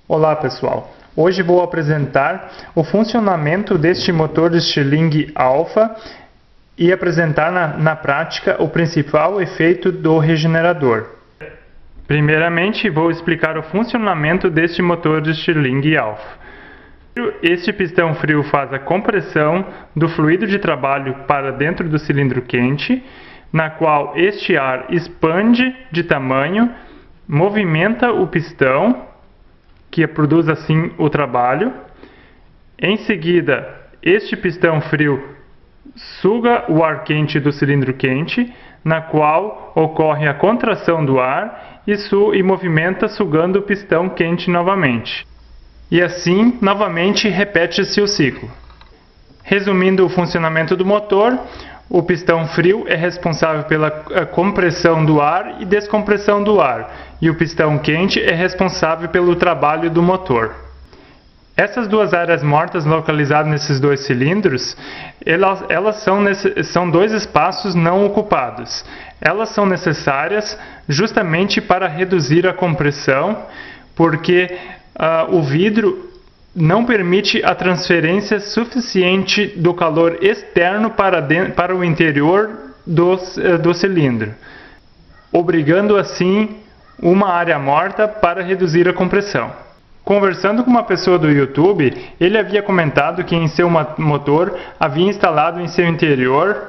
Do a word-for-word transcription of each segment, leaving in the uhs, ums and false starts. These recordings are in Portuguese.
Olá pessoal, hoje vou apresentar o funcionamento deste motor de Stirling Alpha e apresentar na, na prática o principal efeito do regenerador. Primeiramente vou explicar o funcionamento deste motor de Stirling Alpha. Este pistão frio faz a compressão do fluido de trabalho para dentro do cilindro quente, na qual este ar expande de tamanho, movimenta o pistão, que produz assim o trabalho. Em seguida, este pistão frio suga o ar quente do cilindro quente, na qual ocorre a contração do ar e, su e movimenta sugando o pistão quente novamente. E assim, novamente, repete-se o ciclo. Resumindo o funcionamento do motor, o pistão frio é responsável pela compressão do ar e descompressão do ar, e o pistão quente é responsável pelo trabalho do motor. Essas duas áreas mortas localizadas nesses dois cilindros, elas, elas são, são dois espaços não ocupados. Elas são necessárias justamente para reduzir a compressão, porque uh, o vidro não permite a transferência suficiente do calor externo para, dentro, para o interior do, do cilindro, obrigando assim uma área morta para reduzir a compressão. Conversando com uma pessoa do YouTube, ele havia comentado que em seu motor havia instalado em seu interior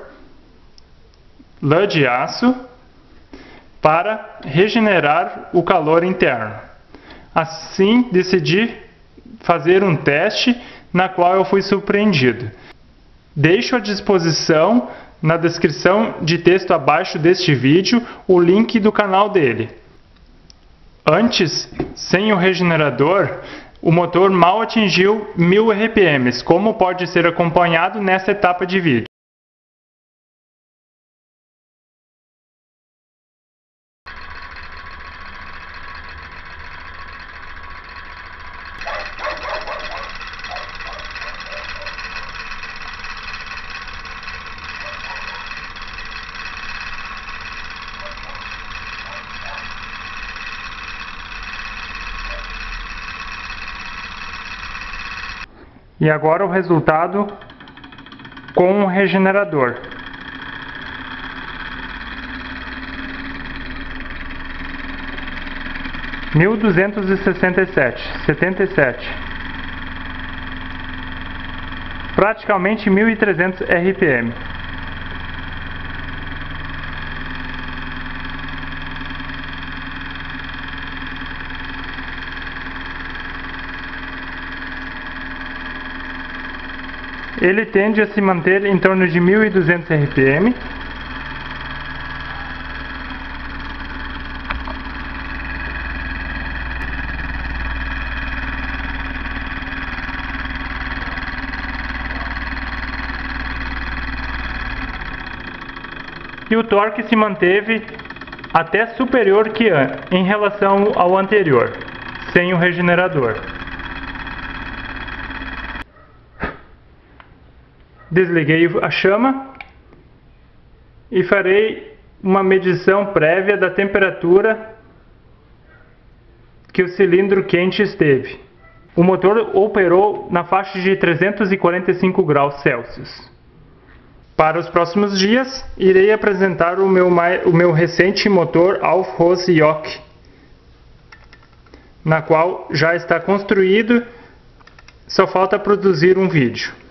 lã de aço para regenerar o calor interno. Assim, decidi fazer um teste na qual eu fui surpreendido. Deixo à disposição na descrição de texto abaixo deste vídeo o link do canal dele. Antes, sem o regenerador, o motor mal atingiu mil R P Ms, como pode ser acompanhado nesta etapa de vídeo. E agora o resultado com o regenerador. mil duzentos e sessenta e sete, setenta e sete. Praticamente mil e trezentos R P M. Ele tende a se manter em torno de mil e duzentos R P M. E o torque se manteve até superior que em relação ao anterior, sem o regenerador. Desliguei a chama e farei uma medição prévia da temperatura que o cilindro quente esteve. O motor operou na faixa de trezentos e quarenta e cinco graus Celsius. Para os próximos dias, irei apresentar o meu, o meu recente motor Auf-Hose Yoke, na qual já está construído, só falta produzir um vídeo.